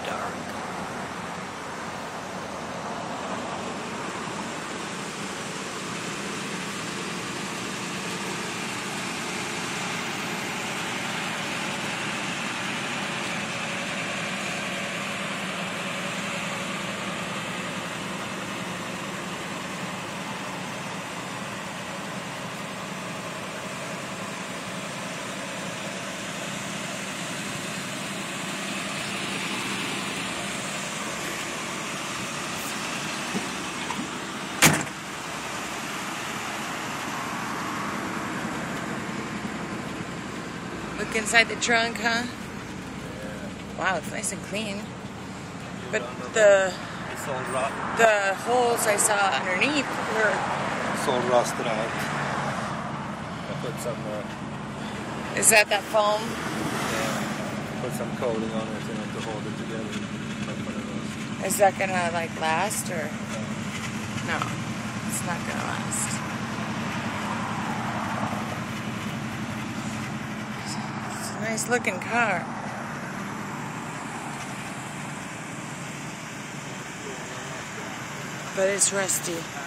dark. Look inside the trunk, huh? Wow, it's nice and clean. But the holes I saw underneath were... It's all rusted out. I put some... Is that foam? Yeah. Put some coating on it, you know, to hold it together. Is that gonna like last or? No, it's not gonna last. It's a nice looking car. But it's rusty.